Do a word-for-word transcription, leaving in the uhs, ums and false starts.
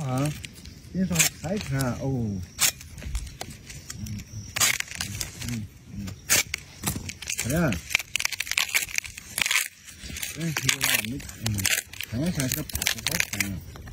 哈，顶上开看哦。嗯嗯嗯，快点。哎，有啊，没嗯，看一下这不好看了。